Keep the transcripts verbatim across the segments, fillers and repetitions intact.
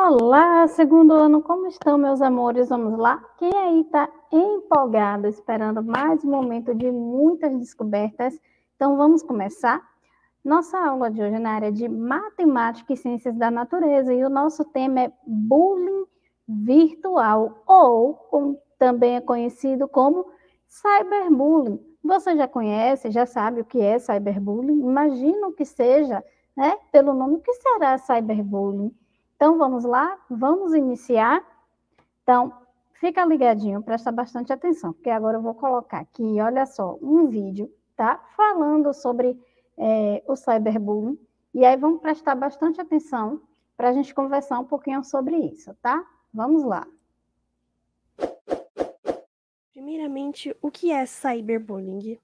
Olá, segundo ano, como estão, meus amores? Vamos lá? Quem aí está empolgado, esperando mais um momento de muitas descobertas? Então, vamos começar? Nossa aula de hoje é na área de Matemática e Ciências da Natureza e o nosso tema é bullying virtual, ou como também é conhecido como cyberbullying. Você já conhece, já sabe o que é cyberbullying? Imagino que seja, né? Pelo nome, o que será cyberbullying? Então, vamos lá? Vamos iniciar? Então, fica ligadinho, presta bastante atenção, porque agora eu vou colocar aqui, olha só, um vídeo, tá? Falando sobre é, o cyberbullying. E aí, vamos prestar bastante atenção para a gente conversar um pouquinho sobre isso, tá? Vamos lá. Primeiramente, o que é cyberbullying?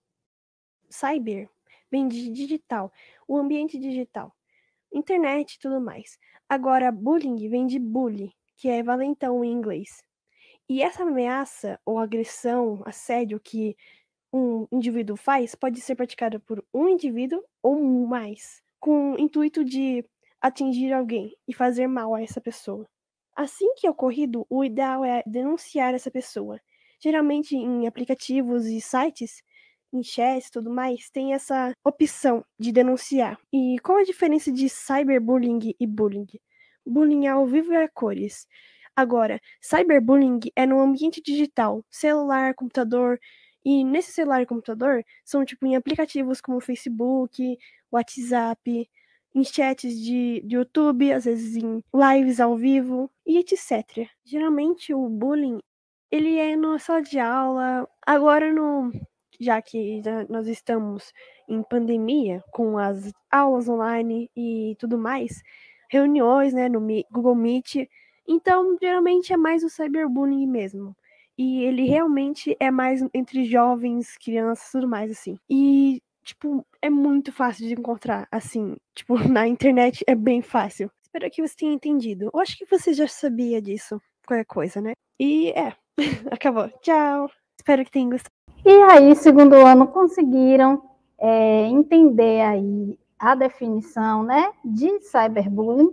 Cyber vem de digital, o ambiente digital, internet e tudo mais. Agora, bullying vem de bully, que é valentão em inglês. E essa ameaça ou agressão, assédio que um indivíduo faz pode ser praticada por um indivíduo ou mais, com o intuito de atingir alguém e fazer mal a essa pessoa. Assim que é ocorrido, o ideal é denunciar essa pessoa. Geralmente em aplicativos e sites, em chats e tudo mais, tem essa opção de denunciar. E qual a diferença de cyberbullying e bullying? Bullying é ao vivo e a cores. Agora, cyberbullying é no ambiente digital, celular, computador, e nesse celular e computador são tipo em aplicativos como Facebook, WhatsApp, em chats de, de YouTube, às vezes em lives ao vivo e etcétera. Geralmente o bullying, ele é na sala de aula, agora no, já que já nós estamos em pandemia, com as aulas online e tudo mais, reuniões, né, no Google Meet, então geralmente é mais o cyberbullying mesmo. E ele realmente é mais entre jovens, crianças, tudo mais assim. E tipo, é muito fácil de encontrar, assim, tipo, na internet é bem fácil. Espero que você tenha entendido. Eu acho que você já sabia disso, qualquer coisa, né? E é, acabou. Tchau. Espero que tenha gostado. E aí, segundo ano, conseguiram é, entender aí a definição, né, de cyberbullying.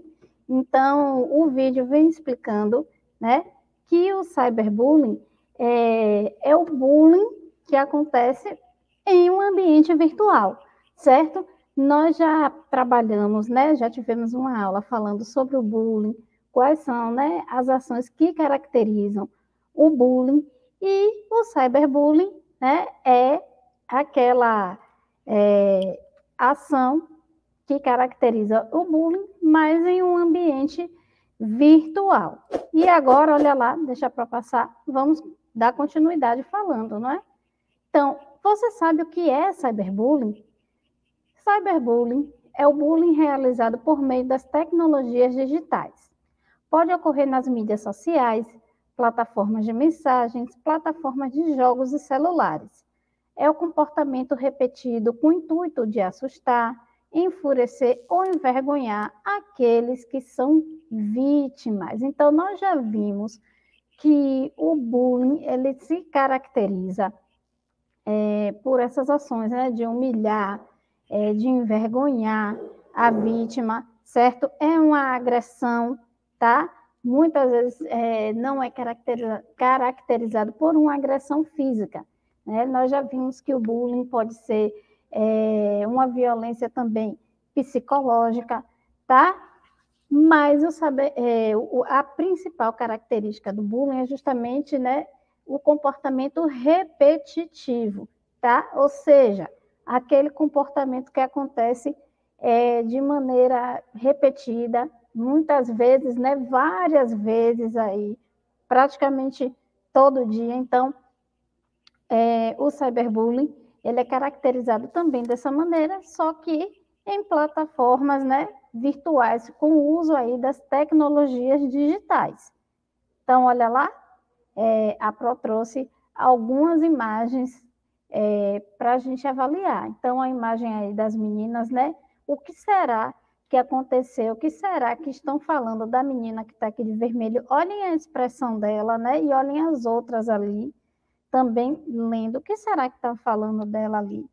Então, o vídeo vem explicando, né, que o cyberbullying é, é o bullying que acontece em um ambiente virtual, certo? Nós já trabalhamos, né, já tivemos uma aula falando sobre o bullying, quais são, né, as ações que caracterizam o bullying, e o cyberbullying, né, é aquela é, ação que caracteriza o bullying, mas em um ambiente virtual. E agora, olha lá, deixa para passar, vamos dar continuidade falando, não é? Então, você sabe o que é cyberbullying? Cyberbullying é o bullying realizado por meio das tecnologias digitais. Pode ocorrer nas mídias sociais, plataformas de mensagens, plataformas de jogos e celulares. É o comportamento repetido com o intuito de assustar, enfurecer ou envergonhar aqueles que são vítimas. Então, nós já vimos que o bullying ele se caracteriza é, por essas ações, né, de humilhar, é, de envergonhar a vítima, certo? É uma agressão, tá? Muitas vezes é, não é caracteriza, caracterizado por uma agressão física, né? Nós já vimos que o bullying pode ser é, uma violência também psicológica, tá? Mas o saber, é, o, a principal característica do bullying é justamente, né, o comportamento repetitivo, tá? Ou seja, aquele comportamento que acontece é, de maneira repetida, muitas vezes, né, várias vezes aí, praticamente todo dia. Então, é, o cyberbullying, ele é caracterizado também dessa maneira, só que em plataformas, né, virtuais, com o uso aí das tecnologias digitais. Então, olha lá, é, a Pro trouxe algumas imagens é, para a gente avaliar. Então, a imagem aí das meninas, né? O que será que aconteceu? O que será que estão falando da menina que está aqui de vermelho? Olhem a expressão dela, né? E olhem as outras ali, também lendo. O que será que está falando dela ali?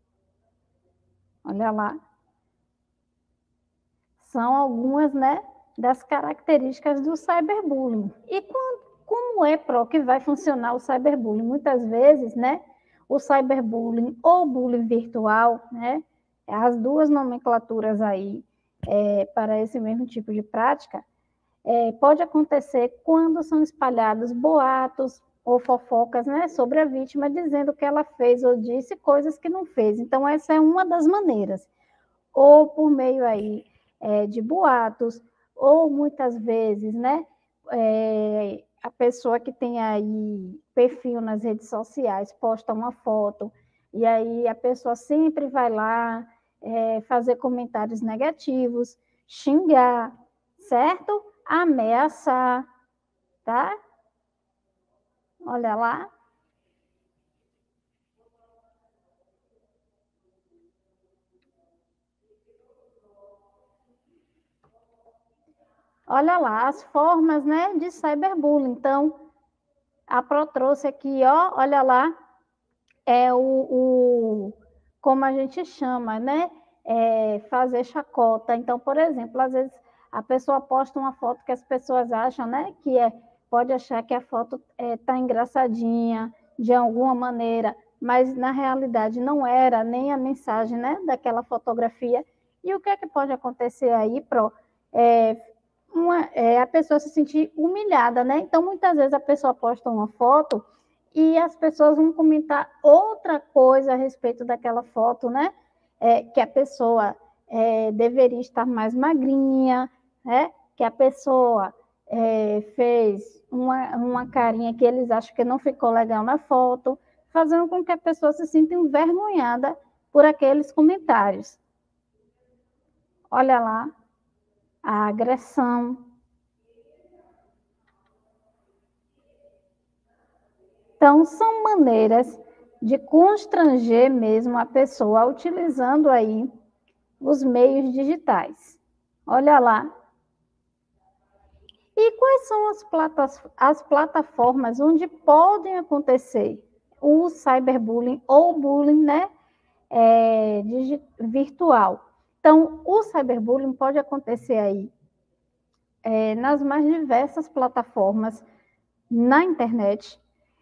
Olha lá. São algumas, né? das características do cyberbullying. E como, como é, Pro, que vai funcionar o cyberbullying? Muitas vezes, né, o cyberbullying ou bullying virtual, né, as duas nomenclaturas aí é, para esse mesmo tipo de prática, é, pode acontecer quando são espalhados boatos ou fofocas, né, sobre a vítima, dizendo que ela fez ou disse coisas que não fez. Então, essa é uma das maneiras. Ou por meio aí é, de boatos, ou muitas vezes, né, é, a pessoa que tem aí perfil nas redes sociais posta uma foto, e aí a pessoa sempre vai lá é, fazer comentários negativos, xingar, certo? Ameaçar, tá? Olha lá. Olha lá, as formas, né, de cyberbullying. Então, a Pro trouxe aqui, ó, olha lá, é o, o como a gente chama, né, é fazer chacota. Então, por exemplo, às vezes a pessoa posta uma foto que as pessoas acham, né, que é, pode achar que a foto está é, engraçadinha de alguma maneira, mas na realidade não era nem a mensagem, né, daquela fotografia. E o que é que pode acontecer aí, Pro? É, uma, é a pessoa se sentir humilhada, né? Então, muitas vezes a pessoa posta uma foto e as pessoas vão comentar outra coisa a respeito daquela foto, né? É, que a pessoa é, deveria estar mais magrinha, né? Que a pessoa é, fez uma, uma carinha que eles acham que não ficou legal na foto, fazendo com que a pessoa se sinta envergonhada por aqueles comentários. Olha lá, a agressão. Então, são maneiras de constranger mesmo a pessoa utilizando aí os meios digitais. Olha lá. E quais são as, platas, as plataformas onde podem acontecer o cyberbullying ou bullying, né, é, virtual? Então, o cyberbullying pode acontecer aí é, nas mais diversas plataformas na internet.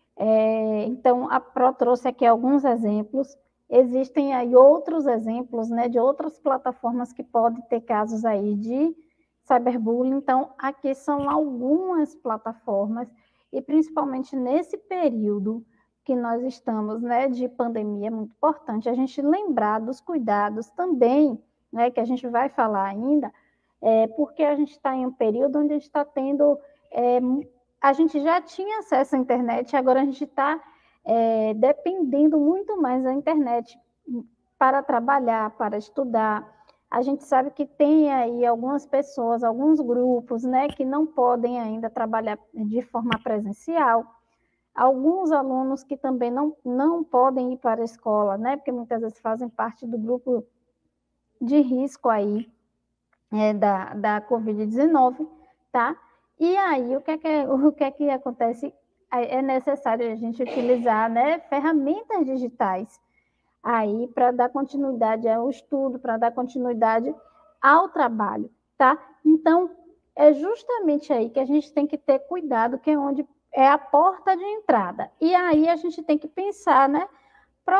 É, então, a Pro trouxe aqui alguns exemplos. Existem aí outros exemplos, né, de outras plataformas que podem ter casos aí de cyberbullying. Então, aqui são algumas plataformas, e principalmente nesse período que nós estamos, né, de pandemia, é muito importante a gente lembrar dos cuidados também, né, que a gente vai falar ainda, é, porque a gente está em um período onde a gente está tendo... É, a gente já tinha acesso à internet, agora a gente está é, dependendo muito mais da internet para trabalhar, para estudar. A gente sabe que tem aí algumas pessoas, alguns grupos, né, que não podem ainda trabalhar de forma presencial. Alguns alunos que também não, não podem ir para a escola, né, porque muitas vezes fazem parte do grupo de risco aí é, da, da covid dezenove, tá? E aí, o que é que, o que, é que acontece? É necessário a gente utilizar, né, ferramentas digitais aí para dar continuidade ao estudo, para dar continuidade ao trabalho, tá? Então, é justamente aí que a gente tem que ter cuidado, que é onde é a porta de entrada. E aí a gente tem que pensar, né? Pro,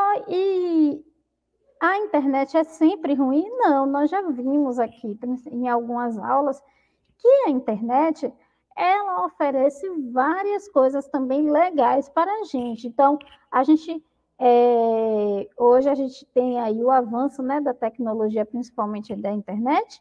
e a internet é sempre ruim? Não, nós já vimos aqui em algumas aulas que a internet ela oferece várias coisas também legais para a gente. Então, a gente é, hoje a gente tem aí o avanço, né, da tecnologia, principalmente da internet,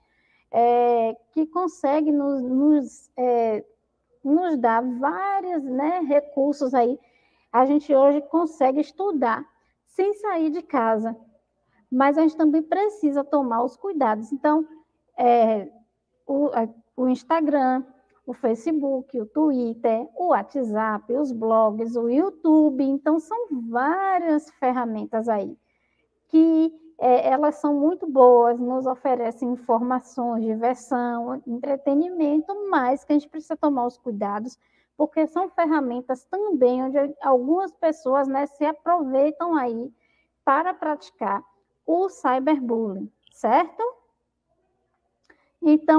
é, que consegue nos, nos, é, nos dar vários, né, recursos aí. A gente hoje consegue estudar sem sair de casa, mas a gente também precisa tomar os cuidados. Então, é, o, o Instagram, o Facebook, o Twitter, o WhatsApp, os blogs, o YouTube. Então, são várias ferramentas aí que é, elas são muito boas, nos oferecem informações, diversão, entretenimento, mas que a gente precisa tomar os cuidados, porque são ferramentas também onde algumas pessoas, né, se aproveitam aí para praticar o cyberbullying, certo? Então,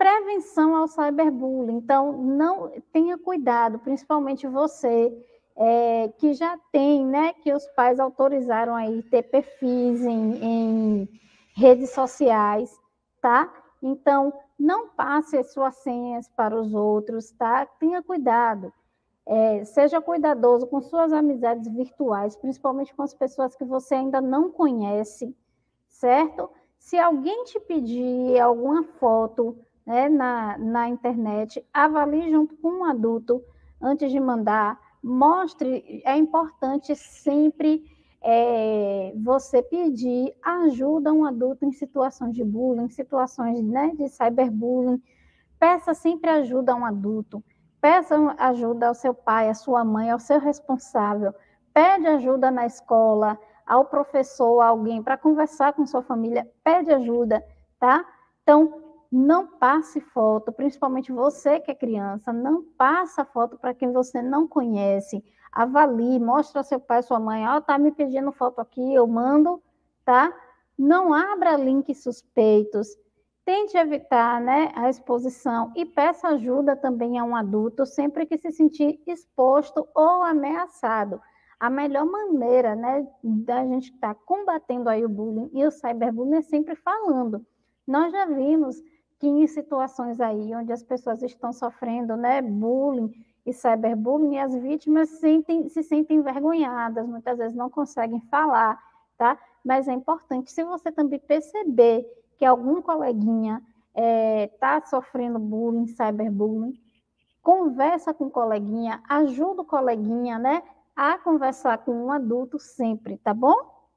prevenção ao cyberbullying. Então, não tenha cuidado, principalmente você, é, que já tem, né, que os pais autorizaram aí ter perfis em, em redes sociais, tá? Então, não passe as suas senhas para os outros, tá? Tenha cuidado. É, seja cuidadoso com suas amizades virtuais, principalmente com as pessoas que você ainda não conhece, certo? Se alguém te pedir alguma foto, né, na, na internet, avalie junto com um adulto antes de mandar. Mostre, é importante sempre é, você pedir ajuda a um adulto em situações de bullying, em situações, né, de cyberbullying. Peça sempre ajuda a um adulto. Peça ajuda ao seu pai, à sua mãe, ao seu responsável. Pede ajuda na escola, ao professor, a alguém, para conversar com sua família. Pede ajuda, tá? Então, não passe foto, principalmente você que é criança, não passa foto para quem você não conhece. Avalie, mostre ao seu pai, sua mãe, ó, oh, tá me pedindo foto aqui, eu mando, tá? Não abra links suspeitos. Tente evitar, né, a exposição e peça ajuda também a um adulto sempre que se sentir exposto ou ameaçado. A melhor maneira, né, da gente estar tá combatendo aí o bullying e o cyberbullying é sempre falando. Nós já vimos que em situações aí onde as pessoas estão sofrendo, né, bullying e cyberbullying, as vítimas sentem, se sentem envergonhadas, muitas vezes não conseguem falar, tá? Mas é importante, se você também perceber que algum coleguinha está é, sofrendo bullying, cyberbullying, conversa com o coleguinha, ajuda o coleguinha, né, a conversar com um adulto sempre, tá bom?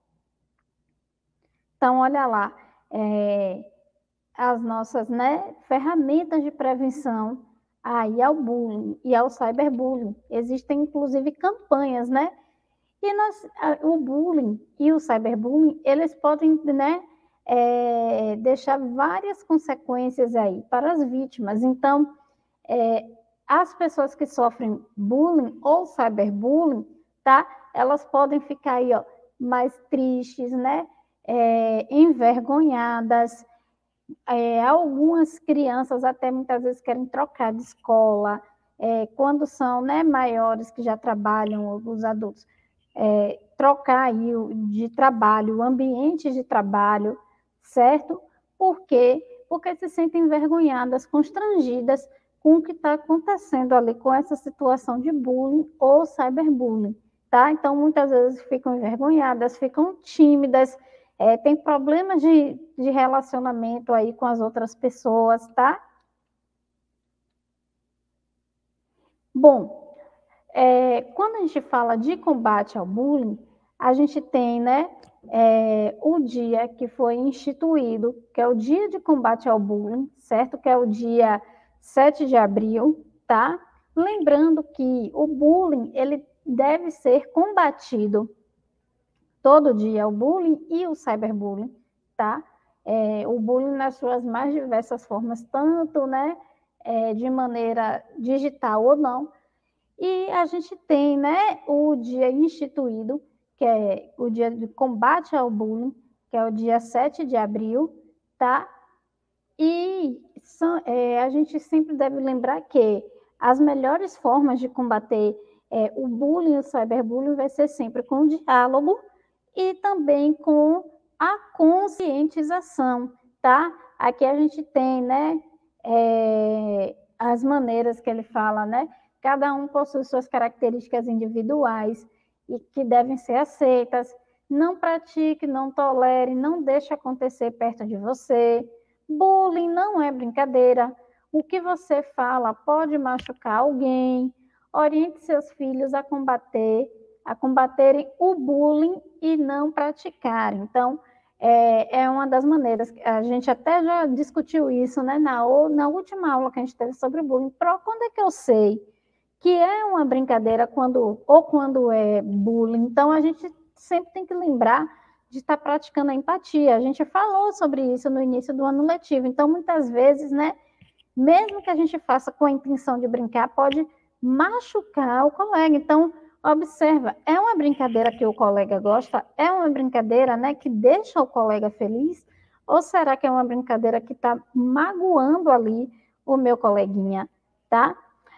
Então, olha lá, é, as nossas, né, ferramentas de prevenção aí ao bullying e ao cyberbullying. Existem, inclusive, campanhas, né? E nós, o bullying e o cyberbullying, eles podem, né, é, deixar várias consequências aí para as vítimas. Então, é, as pessoas que sofrem bullying ou cyberbullying, tá? Elas podem ficar aí, ó, mais tristes, né? É, envergonhadas. É, algumas crianças até muitas vezes querem trocar de escola, é, quando são, né, maiores que já trabalham, os adultos. É, trocar aí de trabalho, o ambiente de trabalho, certo? Por quê? Porque se sentem envergonhadas, constrangidas com o que está acontecendo ali, com essa situação de bullying ou cyberbullying, tá? Então, muitas vezes ficam envergonhadas, ficam tímidas, é, tem problemas de, de relacionamento aí com as outras pessoas, tá? Bom, É, quando a gente fala de combate ao bullying, a gente tem, né, é, o dia que foi instituído, que é o dia de combate ao bullying, certo? Que é o dia sete de abril, tá? Lembrando que o bullying, ele deve ser combatido todo dia, o bullying e o cyberbullying, tá? É, o bullying nas suas mais diversas formas, tanto, né, é, de maneira digital ou não. E a gente tem, né, o dia instituído, que é o dia de combate ao bullying, que é o dia sete de abril, tá? E são, é, a gente sempre deve lembrar que as melhores formas de combater é, o bullying e o cyberbullying vai ser sempre com o diálogo e também com a conscientização, tá? Aqui a gente tem, né, é, as maneiras que ele fala, né? Cada um possui suas características individuais e que devem ser aceitas. Não pratique, não tolere, não deixe acontecer perto de você. Bullying não é brincadeira. O que você fala pode machucar alguém. Oriente seus filhos a combater, a combaterem o bullying e não praticarem. Então, é, é uma das maneiras. A gente até já discutiu isso, né, na, na última aula que a gente teve sobre bullying. Pro, quando é que eu sei que é uma brincadeira quando, ou quando é bullying? Então, a gente sempre tem que lembrar de estar praticando a empatia. A gente falou sobre isso no início do ano letivo. Então, muitas vezes, né, mesmo que a gente faça com a intenção de brincar, pode machucar o colega. Então, observa, é uma brincadeira que o colega gosta? É uma brincadeira, né, que deixa o colega feliz? Ou será que é uma brincadeira que está magoando ali o meu coleguinha, tá?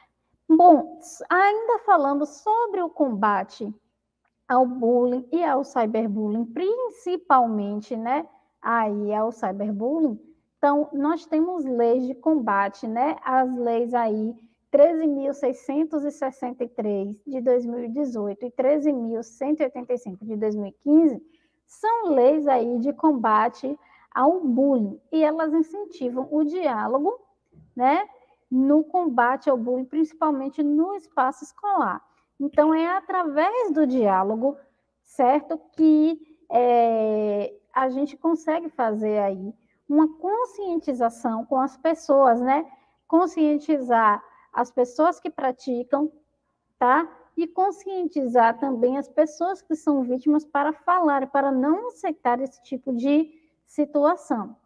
Bom, ainda falando sobre o combate ao bullying e ao cyberbullying, principalmente, né, aí ao cyberbullying, então, nós temos leis de combate, né, as leis aí treze mil seiscentos e sessenta e três de dois mil e dezoito e treze mil cento e oitenta e cinco de dois mil e quinze, são leis aí de combate ao bullying, e elas incentivam o diálogo, né, no combate ao bullying, principalmente no espaço escolar. Então, é através do diálogo, certo, que é, a gente consegue fazer aí uma conscientização com as pessoas, né? Conscientizar as pessoas que praticam, tá? E conscientizar também as pessoas que são vítimas para falar, para não aceitar esse tipo de situação.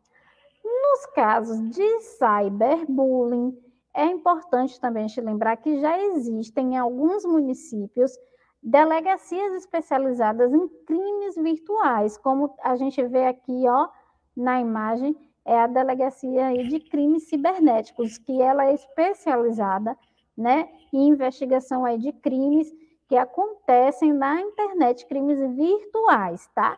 Nos casos de cyberbullying, é importante também te lembrar que já existem em alguns municípios delegacias especializadas em crimes virtuais, como a gente vê aqui, ó, na imagem, é a delegacia aí de crimes cibernéticos, que ela é especializada, né, em investigação aí de crimes que acontecem na internet, crimes virtuais, tá?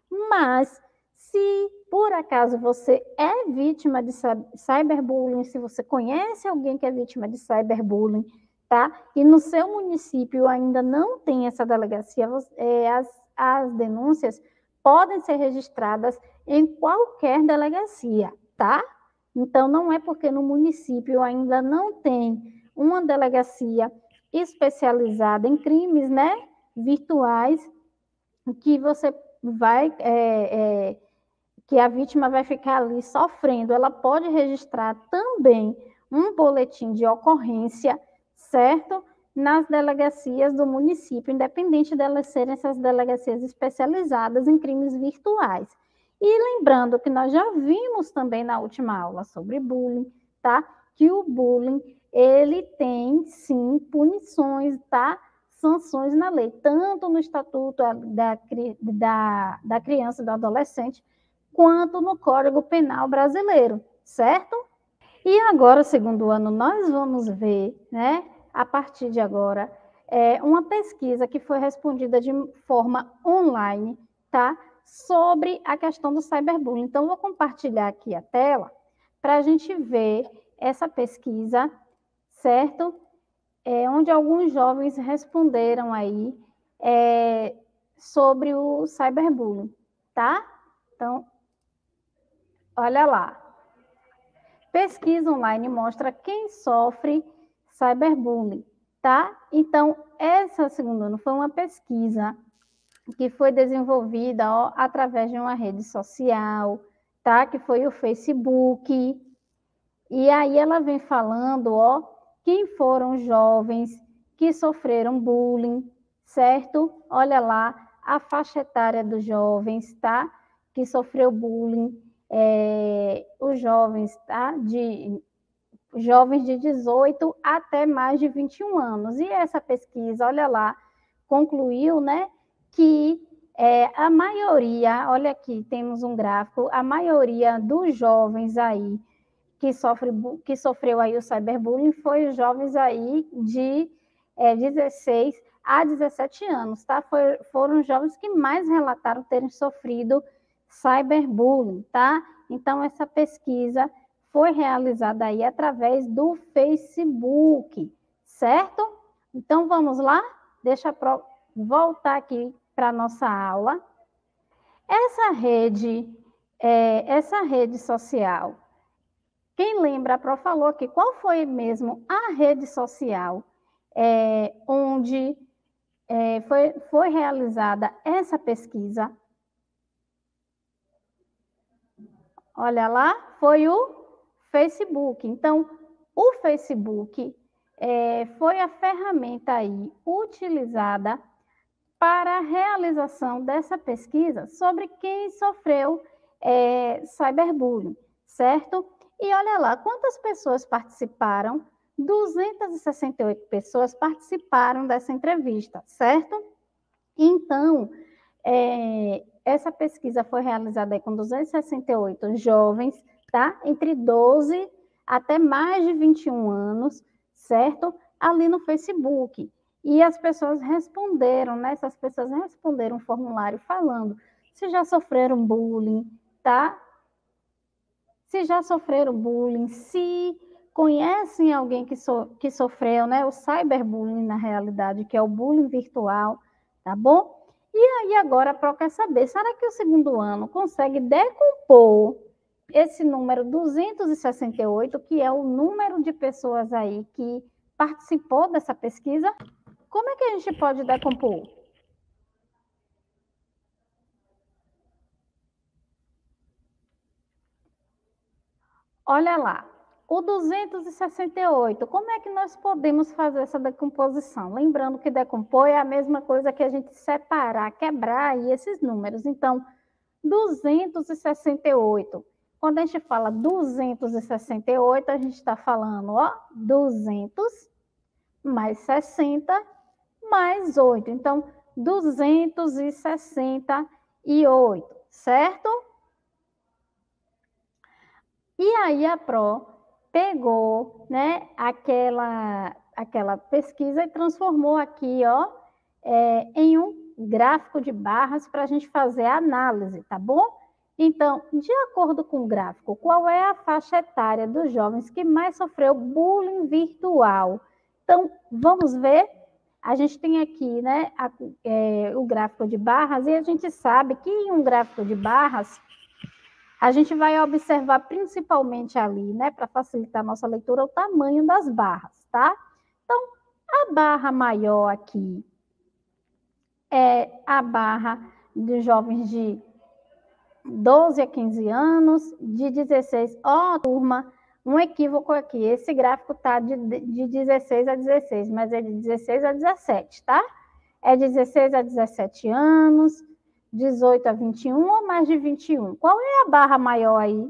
Mas se por acaso você é vítima de cyberbullying, se você conhece alguém que é vítima de cyberbullying, tá? E no seu município ainda não tem essa delegacia, é, as, as denúncias podem ser registradas em qualquer delegacia, tá? Então, não é porque no município ainda não tem uma delegacia especializada em crimes, né, virtuais, que você vai... É, é, que a vítima vai ficar ali sofrendo, ela pode registrar também um boletim de ocorrência, certo? Nas delegacias do município, independente delas serem essas delegacias especializadas em crimes virtuais. E lembrando que nós já vimos também na última aula sobre bullying, tá? Que o bullying, ele tem, sim, punições, tá? Sanções na lei, tanto no Estatuto da, da, da Criança e do Adolescente, quanto no Código Penal brasileiro, certo? E agora, segundo ano, nós vamos ver, né, a partir de agora, é, uma pesquisa que foi respondida de forma online, tá? Sobre a questão do cyberbullying. Então, vou compartilhar aqui a tela para a gente ver essa pesquisa, certo? É, onde alguns jovens responderam aí é, sobre o cyberbullying, tá? Então, olha lá. Pesquisa online mostra quem sofre cyberbullying, tá? Então, essa, segundo ano, foi uma pesquisa que foi desenvolvida, ó, através de uma rede social, tá? Que foi o Facebook. E aí ela vem falando, ó, quem foram jovens que sofreram bullying, certo? Olha lá, a faixa etária dos jovens, tá? Que sofreu bullying. É, os jovens, tá? De jovens de dezoito até mais de vinte e um anos. E essa pesquisa, olha lá, concluiu, né, que é, a maioria, olha aqui, temos um gráfico, a maioria dos jovens aí que, sofre, que sofreu aí o cyberbullying foi os jovens aí de é, dezesseis a dezessete anos, tá? Foi, foram os jovens que mais relataram terem sofrido cyberbullying, tá? Então, essa pesquisa foi realizada aí através do Facebook, certo? Então, vamos lá? Deixa eu voltar aqui para a nossa aula. Essa rede, é, essa rede social, quem lembra, a Pro falou aqui, qual foi mesmo a rede social é, onde é, foi, foi realizada essa pesquisa? Olha lá, foi o Facebook. Então, o Facebook é, foi a ferramenta aí utilizada para a realização dessa pesquisa sobre quem sofreu é, cyberbullying, certo? E olha lá, quantas pessoas participaram? duzentas e sessenta e oito pessoas participaram dessa entrevista, certo? Então, é, essa pesquisa foi realizada aí com duzentos e sessenta e oito jovens, tá? Entre doze até mais de vinte e um anos, certo? Ali no Facebook. E as pessoas responderam, né? Essas pessoas responderam um formulário falando se já sofreram bullying, tá? Se já sofreram bullying, se conhecem alguém que, so, que sofreu, né? O cyberbullying, na realidade, que é o bullying virtual, tá bom? E aí agora a Pro quer saber, será que o segundo ano consegue decompor esse número duzentos e sessenta e oito, que é o número de pessoas aí que participou dessa pesquisa? Como é que a gente pode decompor? Olha lá, o duzentos e sessenta e oito, como é que nós podemos fazer essa decomposição? Lembrando que decompor é a mesma coisa que a gente separar, quebrar aí esses números. Então, duzentos e sessenta e oito. Quando a gente fala duzentos e sessenta e oito, a gente está falando, ó, duzentos mais sessenta mais oito. Então, duzentos e sessenta e oito, certo? E aí a Pro pegou, né, aquela, aquela pesquisa e transformou aqui, ó, é, em um gráfico de barras para a gente fazer a análise, tá bom? Então, de acordo com o gráfico, qual é a faixa etária dos jovens que mais sofreu bullying virtual? Então, vamos ver. A gente tem aqui, né, a, é, o gráfico de barras, e a gente sabe que em um gráfico de barras, a gente vai observar principalmente ali, né, para facilitar a nossa leitura, o tamanho das barras, tá? Então, a barra maior aqui é a barra de jovens de doze a quinze anos, de dezesseis, ó, oh, turma, um equívoco aqui, esse gráfico está de, de dezesseis a dezesseis, mas é de dezesseis a dezessete, tá? É dezesseis a dezessete anos, dezoito a vinte e um ou mais de vinte e um. Qual é a barra maior aí?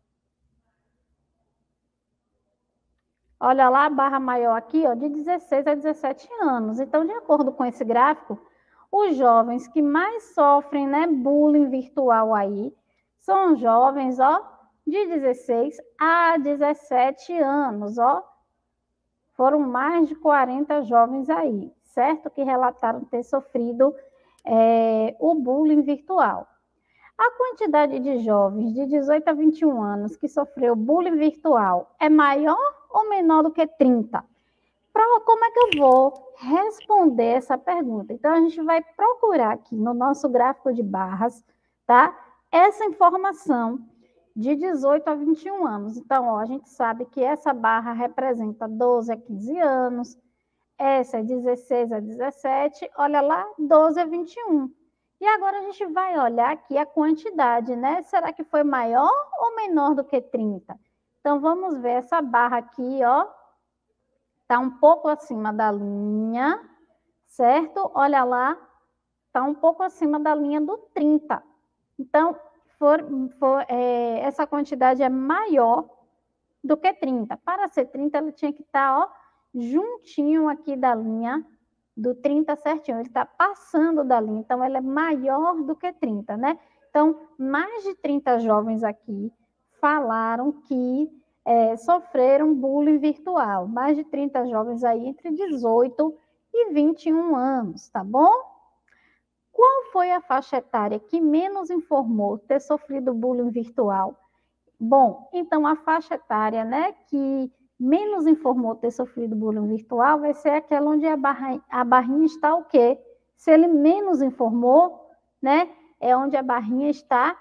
Olha lá a barra maior aqui, ó, de dezesseis a dezessete anos. Então, de acordo com esse gráfico, os jovens que mais sofrem, né, bullying virtual aí, são jovens, ó, de dezesseis a dezessete anos, ó. Foram mais de quarenta jovens aí, certo? Que relataram ter sofrido é, o bullying virtual. A quantidade de jovens de dezoito a vinte e um anos que sofreu bullying virtual é maior ou menor do que trinta? Pro, como é que eu vou responder essa pergunta? Então, a gente vai procurar aqui no nosso gráfico de barras, tá? Essa informação de dezoito a vinte e um anos. Então, ó, a gente sabe que essa barra representa doze a quinze anos, essa é dezesseis a dezessete, olha lá, doze a vinte e um. E agora a gente vai olhar aqui a quantidade, né? Será que foi maior ou menor do que trinta? Então, vamos ver essa barra aqui, ó. Está um pouco acima da linha, certo? Olha lá, está um pouco acima da linha do trinta. Então, for, for, é, essa quantidade é maior do que trinta. Para ser trinta, ele tinha que estar, ó, juntinho aqui da linha do trinta certinho. Ele está passando da linha, então ele é maior do que trinta, né? Então, mais de trinta jovens aqui falaram que é, sofreram bullying virtual. Mais de trinta jovens aí entre dezoito e vinte e um anos, tá bom? Qual foi a faixa etária que menos informou ter sofrido bullying virtual? Bom, então a faixa etária, né, que menos informou ter sofrido bullying virtual vai ser aquela onde a, barra, a barrinha está o quê? Se ele menos informou, né, é onde a barrinha está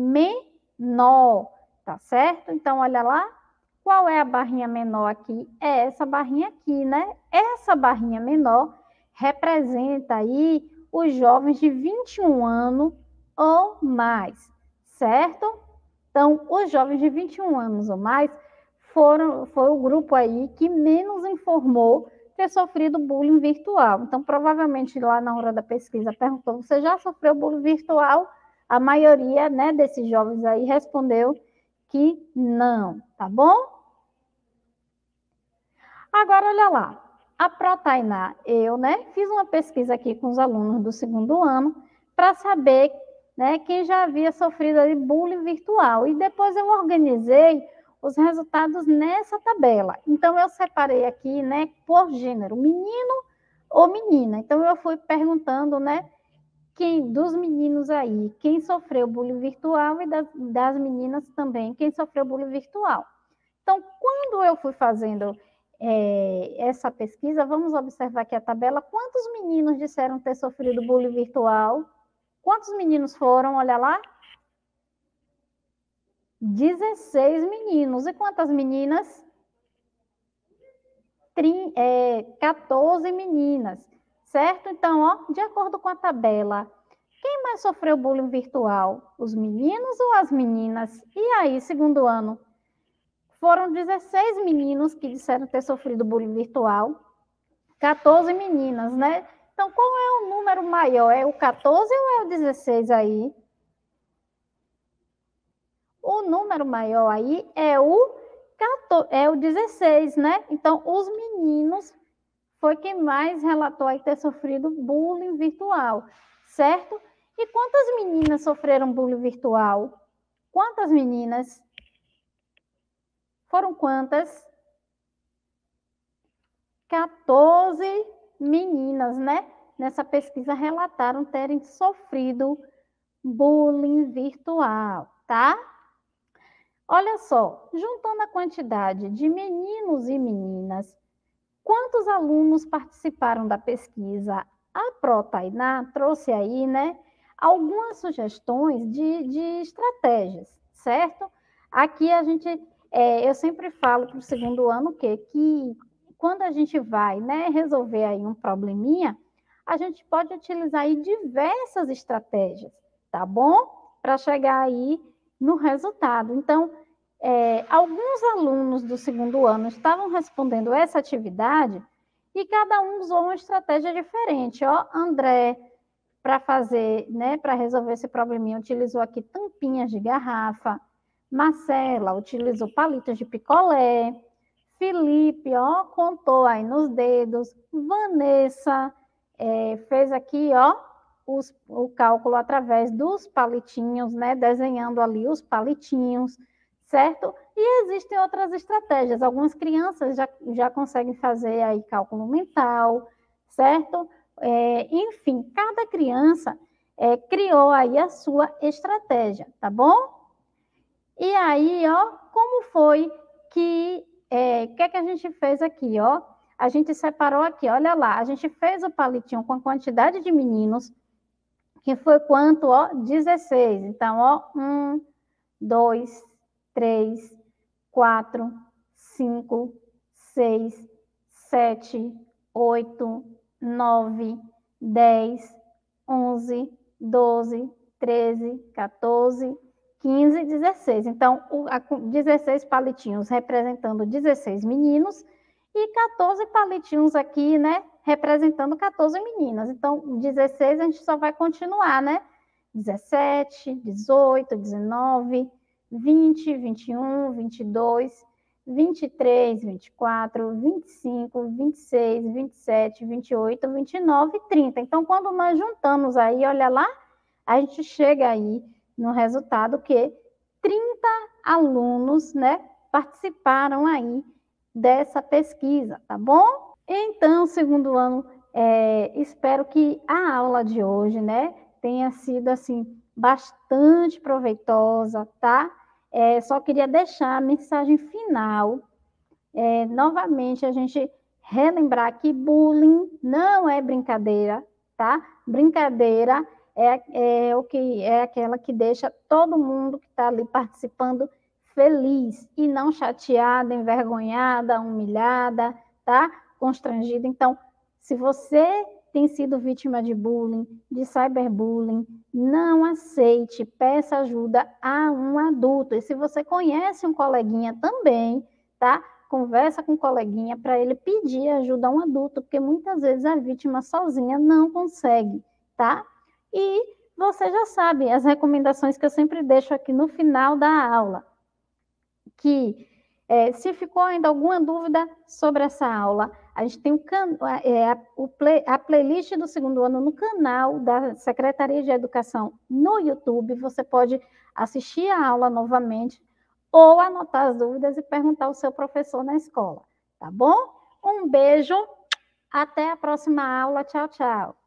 menor, tá certo? Então, olha lá, qual é a barrinha menor aqui? É essa barrinha aqui, né? Essa barrinha menor representa aí os jovens de vinte e um anos ou mais, certo? Então, os jovens de vinte e um anos ou mais foram, foi o grupo aí que menos informou ter sofrido bullying virtual. Então, provavelmente lá na hora da pesquisa perguntou, você já sofreu bullying virtual? A maioria, né, desses jovens aí respondeu que não, tá bom? Agora, olha lá, a Pro Tainá, eu, né, fiz uma pesquisa aqui com os alunos do segundo ano para saber né, quem já havia sofrido ali bullying virtual. E depois eu organizei os resultados nessa tabela. Então, eu separei aqui, né, por gênero, menino ou menina. Então, eu fui perguntando, né, quem, dos meninos aí, quem sofreu bullying virtual e das, das meninas também, quem sofreu bullying virtual. Então, quando eu fui fazendo é, essa pesquisa, vamos observar aqui a tabela, quantos meninos disseram ter sofrido bullying virtual? Quantos meninos foram? Olha lá. dezesseis meninos. E quantas meninas? Trin, é, quatorze meninas. Certo? Então, ó, de acordo com a tabela, quem mais sofreu bullying virtual? Os meninos ou as meninas? E aí, segundo ano? Foram dezesseis meninos que disseram ter sofrido bullying virtual, quatorze meninas, né? Então, qual é o número maior? É o quatorze ou é o dezesseis aí? O número maior aí é o, quatorze, é o dezesseis, né? Então, os meninos foi quem mais relatou aí ter sofrido bullying virtual, certo? E quantas meninas sofreram bullying virtual? Quantas meninas? Foram quantas? quatorze meninas, né? Nessa pesquisa relataram terem sofrido bullying virtual, tá? Olha só, juntando a quantidade de meninos e meninas, quantos alunos participaram da pesquisa? A Pro Tainá trouxe aí, né, algumas sugestões de, de estratégias, certo? Aqui a gente, é, eu sempre falo para o segundo ano que, que quando a gente vai, né, resolver aí um probleminha, a gente pode utilizar aí diversas estratégias, tá bom? Para chegar aí no resultado. Então, é, alguns alunos do segundo ano estavam respondendo essa atividade e cada um usou uma estratégia diferente. Ó, André, para fazer, né, para resolver esse probleminha, utilizou aqui tampinhas de garrafa. Marcela utilizou palitos de picolé. Felipe, ó, contou aí nos dedos. Vanessa é, fez aqui, ó, os, o cálculo através dos palitinhos, né, desenhando ali os palitinhos, certo? E existem outras estratégias. Algumas crianças já, já conseguem fazer aí cálculo mental, certo? É, enfim, cada criança é, criou aí a sua estratégia, tá bom? E aí, ó, como foi que, é, o que é que a gente fez aqui, ó? A gente separou aqui, olha lá, a gente fez o palitinho com a quantidade de meninos, que foi quanto, ó? dezesseis. Então, ó, um, dois, três, quatro, cinco, seis, sete, oito, nove, dez, onze, doze, treze, quatorze, quinze, dezesseis. Então, dezesseis palitinhos representando dezesseis meninos e quatorze palitinhos aqui, né, representando quatorze meninas. Então, dezesseis a gente só vai continuar, né? dezessete, dezoito, dezenove, vinte, vinte e um, vinte e dois, vinte e três, vinte e quatro, vinte e cinco, vinte e seis, vinte e sete, vinte e oito, vinte e nove, trinta. Então, quando nós juntamos aí, olha lá, a gente chega aí no resultado que trinta alunos, né, participaram aí dessa pesquisa, tá bom? Então, segundo ano, é, espero que a aula de hoje, né, tenha sido, assim, bastante proveitosa, tá? É, só queria deixar a mensagem final. É, novamente, a gente relembrar que bullying não é brincadeira, tá? Brincadeira é, é, o que, é aquela que deixa todo mundo que está ali participando feliz e não chateada, envergonhada, humilhada, tá? Constrangida. Então, se você tem sido vítima de bullying, de cyberbullying, não aceite, peça ajuda a um adulto. E se você conhece um coleguinha também, tá? Conversa com o coleguinha para ele pedir ajuda a um adulto, porque muitas vezes a vítima sozinha não consegue, tá? E você já sabe as recomendações que eu sempre deixo aqui no final da aula, que é, se ficou ainda alguma dúvida sobre essa aula, A gente tem o can... é, a, o play... a playlist do segundo ano no canal da Secretaria de Educação no YouTube. Você pode assistir a aula novamente ou anotar as dúvidas e perguntar ao seu professor na escola, tá bom? Um beijo, até a próxima aula. Tchau, tchau.